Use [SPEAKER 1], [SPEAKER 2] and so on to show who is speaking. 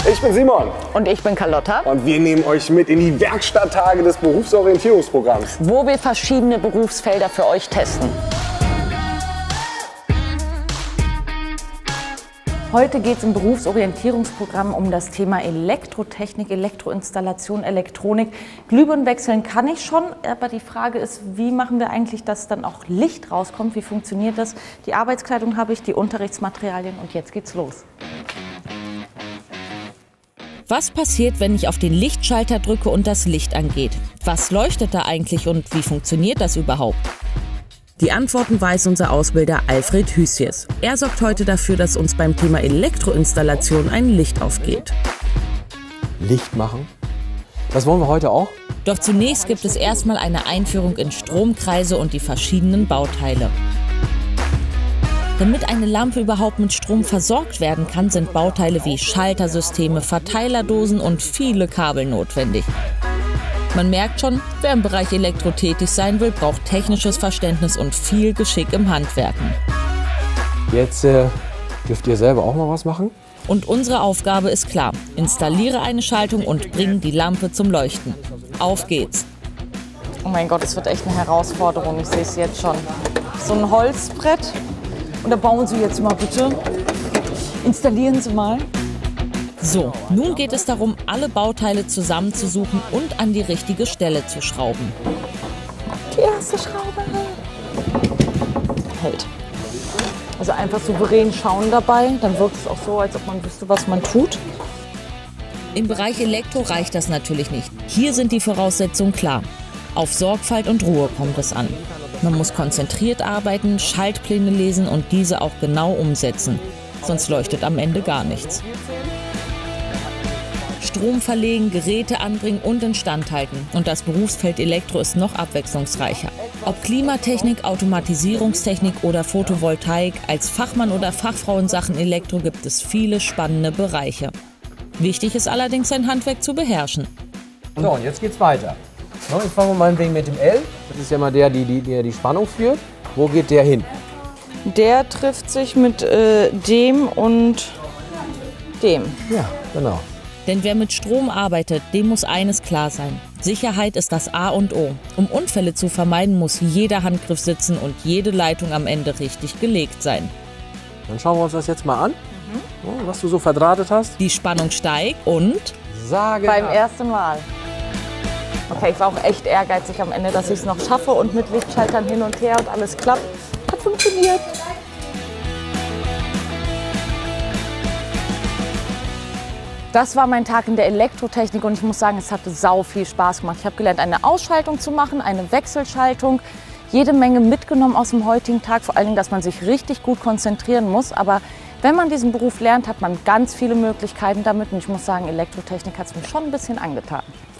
[SPEAKER 1] Ich bin Simon.
[SPEAKER 2] Und ich bin Carlotta.
[SPEAKER 1] Und wir nehmen euch mit in die Werkstatttage des Berufsorientierungsprogramms,
[SPEAKER 2] wo wir verschiedene Berufsfelder für euch testen. Heute geht es im Berufsorientierungsprogramm um das Thema Elektrotechnik, Elektroinstallation, Elektronik. Glühbirnen wechseln kann ich schon, aber die Frage ist, wie machen wir eigentlich, dass dann auch Licht rauskommt? Wie funktioniert das? Die Arbeitskleidung habe ich, die Unterrichtsmaterialien und jetzt geht's los.
[SPEAKER 3] Was passiert, wenn ich auf den Lichtschalter drücke und das Licht angeht? Was leuchtet da eigentlich und wie funktioniert das überhaupt? Die Antworten weiß unser Ausbilder Alfred Hüsies. Er sorgt heute dafür, dass uns beim Thema Elektroinstallation ein Licht aufgeht.
[SPEAKER 4] Licht machen? Das wollen wir heute auch?
[SPEAKER 3] Doch zunächst gibt es erstmal eine Einführung in Stromkreise und die verschiedenen Bauteile. Damit eine Lampe überhaupt mit Strom versorgt werden kann, sind Bauteile wie Schaltersysteme, Verteilerdosen und viele Kabel notwendig. Man merkt schon, wer im Bereich Elektro tätig sein will, braucht technisches Verständnis und viel Geschick im Handwerken.
[SPEAKER 4] Jetzt dürft ihr selber auch mal was machen.
[SPEAKER 3] Und unsere Aufgabe ist klar. Installiere eine Schaltung und bring die Lampe zum Leuchten. Auf geht's!
[SPEAKER 2] Oh mein Gott, es wird echt eine Herausforderung, ich sehe es jetzt schon. So ein Holzbrett. Und da bauen Sie jetzt mal bitte. Installieren Sie mal.
[SPEAKER 3] So, nun geht es darum, alle Bauteile zusammenzusuchen und an die richtige Stelle zu schrauben.
[SPEAKER 2] Die erste Schraube hält. Also einfach souverän schauen dabei, dann wirkt es auch so, als ob man wüsste, was man tut.
[SPEAKER 3] Im Bereich Elektro reicht das natürlich nicht. Hier sind die Voraussetzungen klar. Auf Sorgfalt und Ruhe kommt es an. Man muss konzentriert arbeiten, Schaltpläne lesen und diese auch genau umsetzen. Sonst leuchtet am Ende gar nichts. Strom verlegen, Geräte anbringen und instand halten. Und das Berufsfeld Elektro ist noch abwechslungsreicher. Ob Klimatechnik, Automatisierungstechnik oder Photovoltaik, als Fachmann oder Fachfrau in Sachen Elektro gibt es viele spannende Bereiche. Wichtig ist allerdings, sein Handwerk zu beherrschen.
[SPEAKER 4] So, und jetzt geht's weiter. Jetzt fangen wir meinetwegen mit dem L. Das ist ja mal der die Spannung führt. Wo geht der hin?
[SPEAKER 2] Der trifft sich mit dem und dem.
[SPEAKER 4] Ja, genau.
[SPEAKER 3] Denn wer mit Strom arbeitet, dem muss eines klar sein. Sicherheit ist das A und O. Um Unfälle zu vermeiden, muss jeder Handgriff sitzen und jede Leitung am Ende richtig gelegt sein.
[SPEAKER 4] Dann schauen wir uns das jetzt mal an, was du so verdrahtet hast.
[SPEAKER 3] Die Spannung steigt und...
[SPEAKER 2] Beim ersten Mal. Okay, ich war auch echt ehrgeizig am Ende, dass ich es noch schaffe und mit Lichtschaltern hin und her und alles klappt. Hat funktioniert. Das war mein Tag in der Elektrotechnik und ich muss sagen, es hatte sau viel Spaß gemacht. Ich habe gelernt, eine Ausschaltung zu machen, eine Wechselschaltung, jede Menge mitgenommen aus dem heutigen Tag. Vor allen Dingen, dass man sich richtig gut konzentrieren muss. Aber wenn man diesen Beruf lernt, hat man ganz viele Möglichkeiten damit. Und ich muss sagen, Elektrotechnik hat es mir schon ein bisschen angetan.